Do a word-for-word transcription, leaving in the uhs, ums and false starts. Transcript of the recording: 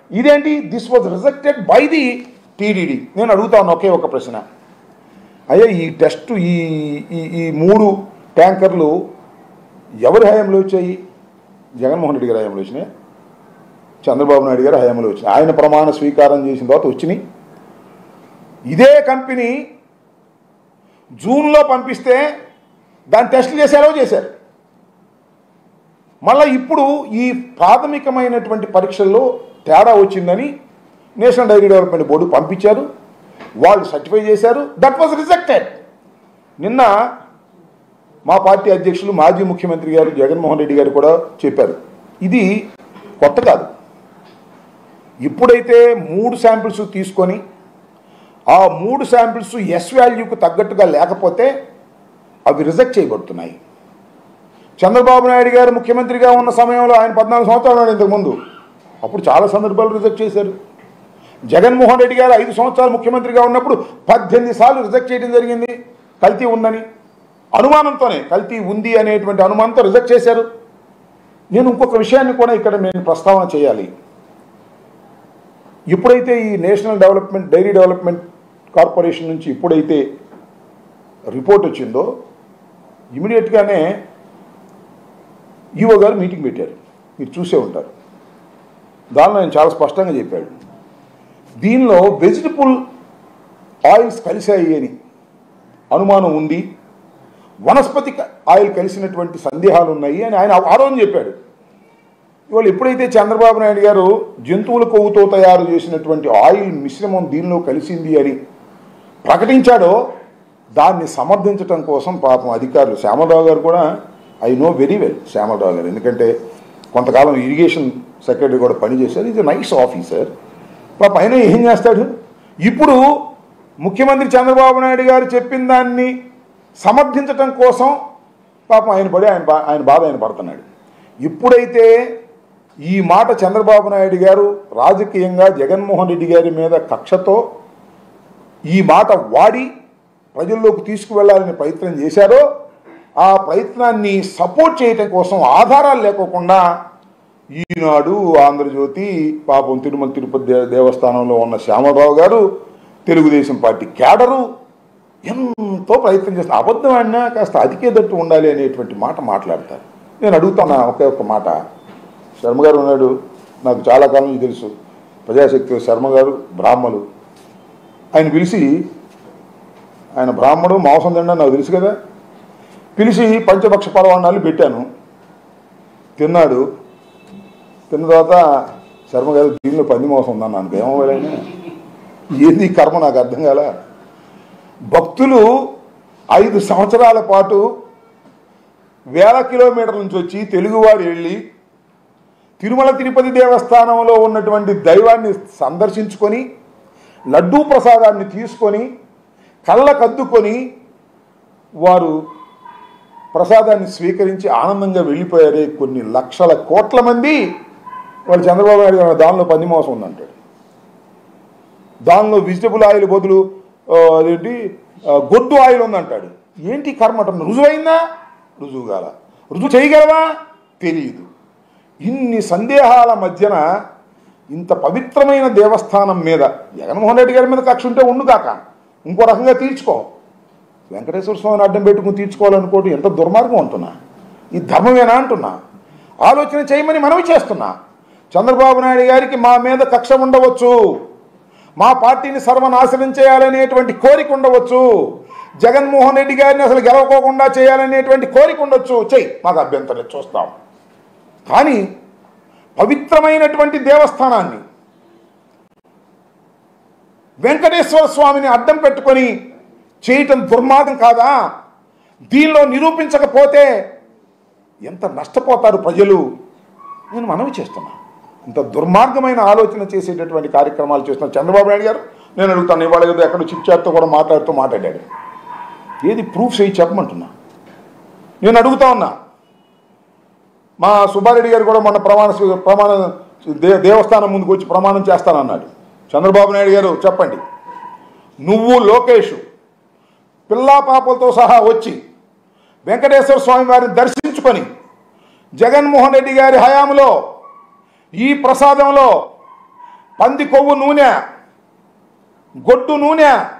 ఇదేంటి this was rejected by the TDD. నేను అడుగుతాను ఒకే ఒక ప్రశ్న, అయ్యా ఈ టెస్ట్ ఈ ఈ మూడు ట్యాంకర్లు ఎవరి హయాంలో వచ్చాయి? జగన్మోహన్ రెడ్డి గారి హయాంలో వచ్చినాయి, చంద్రబాబు నాయుడు గారి హయాంలో వచ్చినాయి. ఆయన ప్రమాణ స్వీకారం చేసిన తర్వాత వచ్చినాయి. ఇదే కంపెనీ జూన్లో పంపిస్తే దాన్ని టెస్టులు చేశారో చేశారు. మళ్ళీ ఇప్పుడు ఈ ప్రాథమికమైనటువంటి పరీక్షల్లో తేడా వచ్చిందని నేషనల్ డైరీ డెవలప్మెంట్ బోర్డు పంపించారు, వాళ్ళు సర్టిఫై చేశారు. That was rejected. నిన్న మా పార్టీ అధ్యక్షులు మాజీ ముఖ్యమంత్రి గారు జగన్మోహన్ రెడ్డి గారు కూడా చెప్పారు, ఇది కొత్త కాదు. ఇప్పుడైతే మూడు శాంపిల్స్ తీసుకొని ఆ మూడు శాంపిల్స్ ఎస్ వాల్యూకు తగ్గట్టుగా లేకపోతే అవి రిజెక్ట్ చేయబడుతున్నాయి. చంద్రబాబు నాయుడు గారు ముఖ్యమంత్రిగా ఉన్న సమయంలో ఆయన పద్నాలుగు సంవత్సరాలు ఇంతకుముందు అప్పుడు చాలా సందర్భాలు రిజెక్ట్ చేశారు. జగన్మోహన్ రెడ్డి గారు ఐదు సంవత్సరాలు ముఖ్యమంత్రిగా ఉన్నప్పుడు పద్దెనిమిది సార్లు రిజెక్ట్ చేయడం జరిగింది. కల్తీ ఉందని అనుమానంతోనే, కల్తీ ఉంది అనేటువంటి అనుమానంతో రిజెక్ట్ చేశారు. నేను ఇంకొక విషయాన్ని కూడా ఇక్కడ నేను ప్రస్తావన చేయాలి. ఇప్పుడైతే ఈ national development dairy development corporation నుంచి ఇప్పుడైతే రిపోర్ట్ వచ్చిందో ఇమీడియట్గానే ఈవో గారు మీటింగ్ పెట్టారు, మీరు చూసే ఉంటారు. దానిలో ఆయన చాలా స్పష్టంగా చెప్పాడు, దీనిలో వెజిటబుల్ ఆయిల్స్ కలిసాయి అని అనుమానం ఉంది, వనస్పతి ఆయిల్ కలిసినటువంటి సందేహాలు ఉన్నాయి అని ఆయన ఆరోజు చెప్పాడు. ఇవాళ ఎప్పుడైతే చంద్రబాబు నాయుడు గారు జంతువుల కొవ్వుతో తయారు చేసినటువంటి ఆయిల్ మిశ్రమం దీనిలో కలిసింది అని ప్రకటించాడో దాన్ని సమర్థించడం కోసం పాపం అధికారులు, శ్యామలరావు గారు కూడా I know very well Shyamalarao గారు, ఎందుకంటే కొంతకాలం ఇరిగేషన్ సెక్రటరీ కూడా పనిచేశారు. Is a nice officer. పాప ఆయన ఏం చేస్తాడు, ఇప్పుడు ముఖ్యమంత్రి చంద్రబాబు నాయుడు గారు చెప్పిన దాన్ని సమర్థించటం కోసం పాపం ఆయన పడి ఆయన ఆయన బాధ ఆయన పడుతున్నాడు. ఇప్పుడైతే ఈ మాట చంద్రబాబు నాయుడు గారు రాజకీయంగా జగన్మోహన్ రెడ్డి గారి మీద కక్షతో ఈ మాట వాడి ప్రజల్లోకి తీసుకువెళ్లాలని ప్రయత్నం చేశారో ఆ ప్రయత్నాన్ని సపోర్ట్ చేయటం కోసం ఆధారాలు లేకోకుండా ఈనాడు, ఆంధ్రజ్యోతి, పాపం తిరుమల తిరుపతి దేవస్థానంలో ఉన్న శ్యామలరావు గారు, తెలుగుదేశం పార్టీ క్యాడరు ఎంతో ప్రయత్నం చేస్తున్నారు. అబద్ధం ఆడినా కాస్త అతికేదట్టు ఉండాలి అనేటువంటి మాట మాట్లాడతారు. నేను అడుగుతున్నా ఒకే ఒక్క మాట, శర్మ గారు ఉన్నాడు, నాకు చాలా కాలం నుంచి తెలుసు, ప్రజాశక్తి శర్మ గారు బ్రాహ్మలు, ఆయన పిలిచి, ఆయన బ్రాహ్మడు మాంసం తిన్నా నాకు తెలుసు కదా, పిలిచి పంచభక్ష పరవాణాలు పెట్టాను, తిన్నాడు. తిన్న తర్వాత శర్మ గారు దీనిలో పంది మాంసం ఉందన్న, నాకు ఏమవ్వాలైనా ఏంది కర్మ నాకు అర్థం కాల. భక్తులు ఐదు సంవత్సరాల పాటు వేల కిలోమీటర్ల నుంచి వచ్చి తెలుగువారు వెళ్ళి తిరుమల తిరుపతి దేవస్థానంలో ఉన్నటువంటి దైవాన్ని సందర్శించుకొని లడ్డూ ప్రసాదాన్ని తీసుకొని కళ్ళకద్దుకొని వారు ప్రసాదాన్ని స్వీకరించి ఆనందంగా వెళ్ళిపోయారే కొన్ని లక్షల కోట్ల మంది. వాళ్ళు చంద్రబాబు నాయుడు గారు దానిలో పంది మాంసం ఉందంటాడు, దానిలో వెజిటబుల్ ఆయిల్ బదులు అదేంటి గొడ్డు ఆయిల్ ఉందంటాడు. ఏంటి కర్మ అంటారు, రుజువైందా? రుజువు కాల. రుజువు చేయగలవా? తెలియదు. ఇన్ని సందేహాల మధ్యన ఇంత పవిత్రమైన దేవస్థానం మీద జగన్మోహన్ రెడ్డి గారి మీద కక్ష ఉంటే ఉండు కాక ఇంకో రకంగా తీర్చుకో, వెంకటేశ్వర స్వామిని అడ్డం పెట్టుకుని తీర్చుకోవాలనుకోవడం ఎంత దుర్మార్గం అంటున్నా, ఈ ధర్మమేనా అంటున్నా, ఆలోచన చేయమని మనవి చేస్తున్నా. చంద్రబాబు నాయుడు గారికి మా మీద కక్ష ఉండవచ్చు, మా పార్టీని సర్వనాశనం చేయాలనేటువంటి కోరిక ఉండవచ్చు, జగన్మోహన్ రెడ్డి గారిని అసలు గెలవకోకుండా చేయాలనేటువంటి కోరిక ఉండొచ్చు, చెయ్యి, మాకు అభ్యంతరం చూస్తాం. కానీ పవిత్రమైనటువంటి దేవస్థానాన్ని వెంకటేశ్వర స్వామిని అడ్డం పెట్టుకొని చేయటం దుర్మార్గం కాదా? దీనిలో నిరూపించకపోతే ఎంత నష్టపోతారు ప్రజలు? నేను మనవి చేస్తున్నా. ఇంత దుర్మార్గమైన ఆలోచన చేసేటటువంటి కార్యక్రమాలు చేస్తున్న చంద్రబాబు నాయుడు గారు, నేను అడుగుతాను, ఇవాళ ఏదో ఎక్కడ చిట్చాట్తో కూడా మాట్లాడుతూ మాట్లాడాడు, ఏది ప్రూఫ్స్ అయ్యి చెప్పమంటున్నా. నేను అడుగుతా ఉన్నా, మా సుబ్బారెడ్డి గారు కూడా మొన్న ప్రమాణ ప్రమాణ దే దేవస్థానం ముందుకు వచ్చి ప్రమాణం చేస్తానన్నాడు. చంద్రబాబు నాయుడు గారు చెప్పండి, నువ్వు లోకేష్ పిల్లా పాపలతో సహా వచ్చి వెంకటేశ్వర స్వామి వారిని దర్శించుకొని జగన్మోహన్ రెడ్డి గారి హయాంలో ఈ ప్రసాదంలో పంది కొవ్వు నూనె, గొడ్డు నూనె,